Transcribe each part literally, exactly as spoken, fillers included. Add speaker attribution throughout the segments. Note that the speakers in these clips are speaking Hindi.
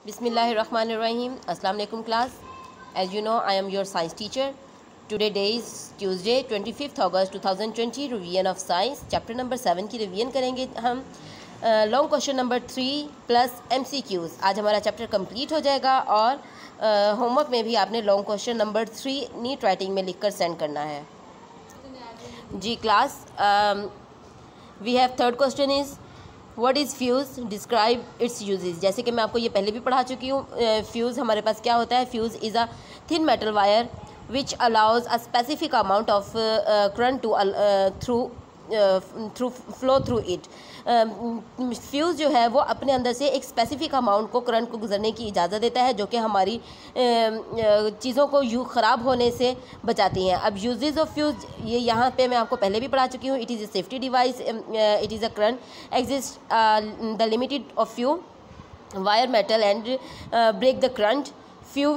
Speaker 1: Bismillahirrahmanirrahim. Assalamu alaikum class. As you know, I am your science teacher. Today day is Tuesday, twenty-fifth August two thousand twenty. Revision of science. Chapter number seven की रिवीजन करेंगे हम. Long question number three plus M C Qs. आज हमारा चैप्टर कंप्लीट हो जाएगा और होमवर्क uh, में भी आपने long question number three neat writing में लिखकर सेंड करना है. जी class, we have third question is what is fuse, describe its uses. जैसे कि मैं आपको ये पहले भी पढ़ा चुकी हूँ. फ्यूज़ हमारे पास क्या होता है? Fuse is a thin metal wire which allows a specific amount of current to through through flow through it. Fuse जो है वो अपने अंदर से एक स्पेसिफिक अमाउंट को करंट को गुजरने की इजाज़त देता है, जो कि हमारी uh, चीज़ों को यू ख़राब होने से बचाती हैं. अब यूजेस ऑफ फ्यूज़ ये यहाँ पे मैं आपको पहले भी पढ़ा चुकी हूँ. It is a safety device, it is a current exist the limited of few wire metal and break the current. Few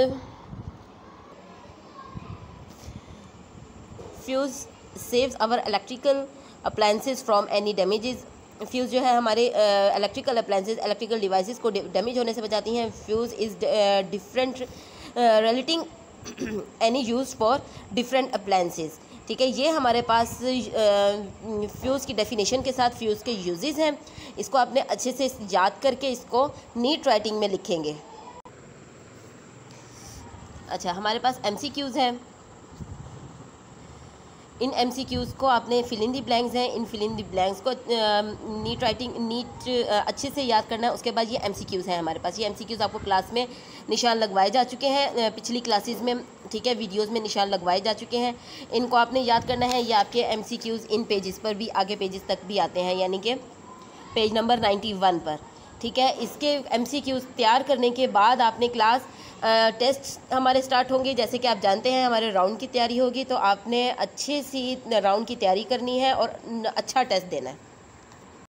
Speaker 1: fuse saves our electrical appliances from any damages. Fuse जो है हमारे इलेक्ट्रिकल अप्लायंसेस, इलेक्ट्रिकल डिवाइसेस को डैमेज होने से बचाती हैं. Fuse is different relating any use for different appliances. ठीक है, ये हमारे पास फ्यूज़ की डेफिनेशन के साथ फ्यूज़ के यूजेस हैं. इसको आपने अच्छे से याद करके इसको नीट राइटिंग में लिखेंगे. अच्छा, हमारे पास एम सी क्यूज़ हैं. इन एम सी क्यूज़ को आपने फिल इन दी ब्लैंक्स हैं. In fill in the blanks को नीट राइटिंग नीट अच्छे से याद करना है. उसके बाद ये एम सी क्यूज़ हैं हमारे पास. ये एम सी क्यूज़ आपको क्लास में निशान लगवाए जा चुके हैं, पिछली क्लासेस में. ठीक है, वीडियोस में निशान लगवाए जा चुके हैं. इनको आपने याद करना है. ये आपके एम सी क्यूज़ इन पेजेस पर भी, आगे पेजेस तक भी आते हैं, यानी कि पेज नंबर नाइन्टी वन पर. ठीक है, इसके एम सी क्यूज़ तैयार करने के बाद आपने क्लास टेस्ट हमारे स्टार्ट होंगे. जैसे कि आप जानते हैं हमारे राउंड की तैयारी होगी, तो आपने अच्छे सी राउंड की तैयारी करनी है और अच्छा टेस्ट देना है.